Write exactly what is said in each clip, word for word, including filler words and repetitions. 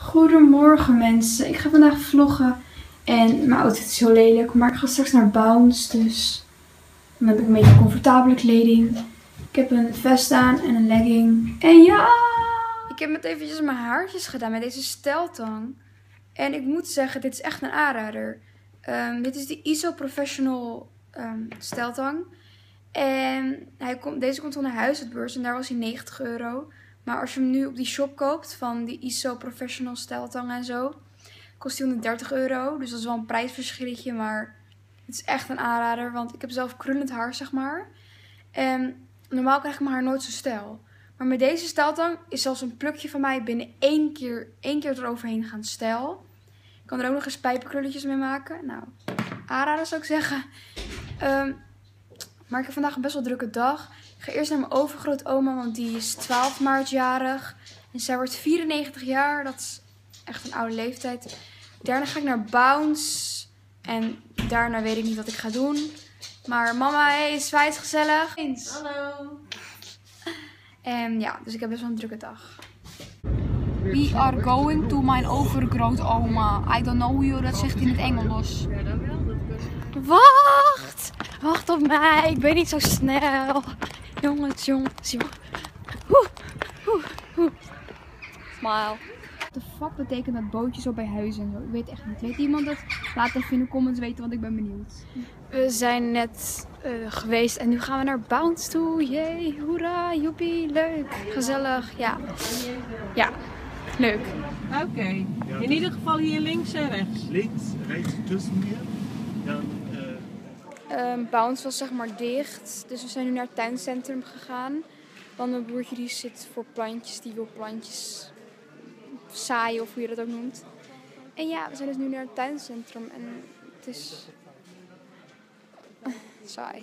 Goedemorgen mensen, ik ga vandaag vloggen en mijn outfit is heel lelijk, maar ik ga straks naar Bounce, dus dan heb ik een beetje comfortabele kleding. Ik heb een vest aan en een legging en ja! Ik heb net eventjes mijn haartjes gedaan met deze steltang en ik moet zeggen, dit is echt een aanrader. Um, dit is de I S O Professional um, steltang en hij komt, deze komt van de huishoudbeurs en daar was hij negentig euro. Maar als je hem nu op die shop koopt, van die I S O Professional steltang en zo, kost hij honderddertig euro. Dus dat is wel een prijsverschilletje, maar het is echt een aanrader. Want ik heb zelf krullend haar, zeg maar. En normaal krijg ik mijn haar nooit zo stijl. Maar met deze steltang is zelfs een plukje van mij binnen één keer, één keer eroverheen gaan stijl. Ik kan er ook nog eens pijpenkrulletjes mee maken. Nou, aanrader zou ik zeggen. Um, maar ik heb vandaag een best wel drukke dag. Ik ga eerst naar mijn overgrootoma, want die is twaalf maart jarig. En zij wordt vierennegentig jaar. Dat is echt een oude leeftijd. Daarna ga ik naar Bounce. En daarna weet ik niet wat ik ga doen. Maar mama, hey, zwaai is gezellig. Hallo. En ja, dus ik heb best wel een drukke dag. We are going to mijn overgrootoma. I don't know hoe je dat zegt in het Engels. Wacht! Wacht op mij, ik ben niet zo snel. Jongens, jongens, jongens. Woe, woe, woe. Smile. What the fuck betekent dat bootje zo bij huizen en zo? Ik weet echt niet. Weet iemand het? Laat even in de comments weten, want ik ben benieuwd. We zijn net uh, geweest en nu gaan we naar Bounce toe. Jee, hoera, joepie, leuk, gezellig. Ja, ja, leuk. Oké, okay. In ieder geval hier links en rechts. Links, rechts tussen hier. Dan, uh... um, Bounce was zeg maar dicht, dus we zijn nu naar het tuincentrum gegaan. Want mijn broertje die zit voor plantjes, die wil plantjes zaaien of hoe je dat ook noemt. En ja, we zijn dus nu naar het tuincentrum en het is uh, saai.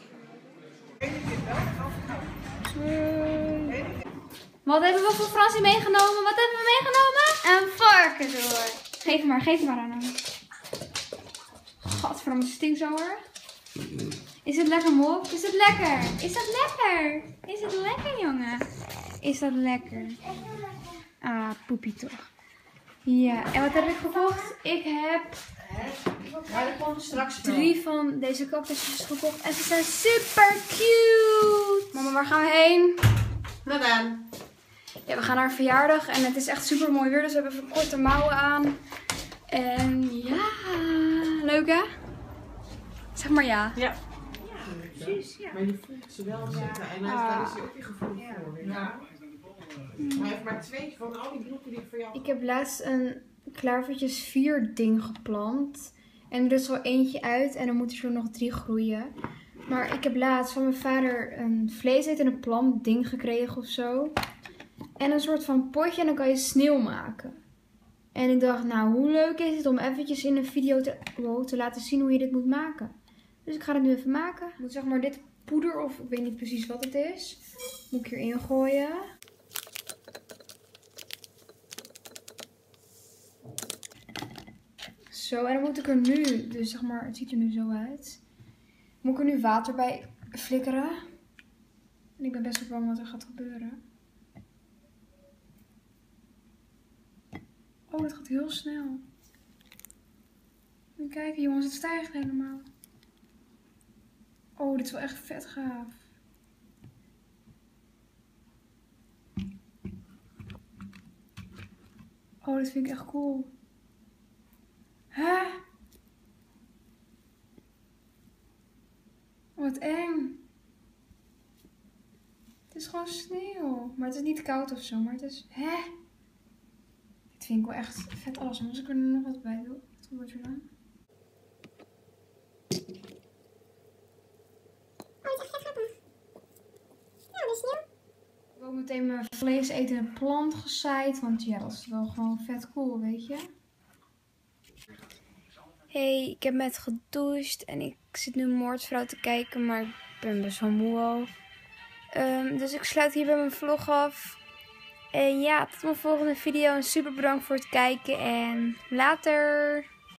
Uh. Wat hebben we voor Fransie meegenomen? Wat hebben we meegenomen? Een varkenshoor. Geef hem maar, geef hem maar aan hem. Gadverdamme, stinkt zo hoor. Is het lekker, Mop? Is het lekker? Is dat lekker? Is het lekker, jongen? Is dat lekker? Ah, poepie toch. Ja, en wat heb ik gekocht? Ik heb straks drie van deze cactusjes gekocht. En ze zijn super cute. Mama, waar gaan we heen? Naar dan. Ja, we gaan naar een verjaardag en het is echt super mooi weer. Dus we hebben even korte mouwen aan. En ja, leuk hè? Zeg maar ja. Ja. Precies, ja. Maar je voelt ze wel zitten en Ah. daar is hij ook weer gevoelig voor. Ja. Maar hij heeft maar twee van al die bloemen die ik voor jou. Ik heb laatst een klavertjes vier ding geplant. En er is al eentje uit en dan moeten er nog drie groeien. Maar ik heb laatst van mijn vader een vleeseit en een plant ding gekregen of zo. En een soort van potje en dan kan je sneeuw maken. En ik dacht, nou hoe leuk is het om eventjes in een video te, wow, te laten zien hoe je dit moet maken. Dus ik ga het nu even maken. Ik moet zeg maar dit poeder of ik weet niet precies wat het is. Moet ik hierin gooien. Zo, en dan moet ik er nu, dus zeg maar, het ziet er nu zo uit. Moet ik er nu water bij flikkeren. En ik ben best wel bang wat er gaat gebeuren. Oh, het gaat heel snel. Moet je kijken jongens, het stijgt helemaal. Oh, dit is wel echt vet gaaf. Oh, dit vind ik echt cool. Hè? Wat eng. Het is gewoon sneeuw. Maar het is niet koud of zo, maar het is... Hè? Dit vind ik wel echt vet alles. Als ik er nu nog wat bij doe, wat gebeurt er dan? Ik heb ook meteen mijn vleesetende plant gezaaid, want ja, dat is wel gewoon vet cool, weet je. Hey, ik heb net gedoucht en ik zit nu Moordvrouw te kijken, maar ik ben best wel moe al. Um, dus ik sluit hier bij mijn vlog af. En ja, tot mijn volgende video en super bedankt voor het kijken en later!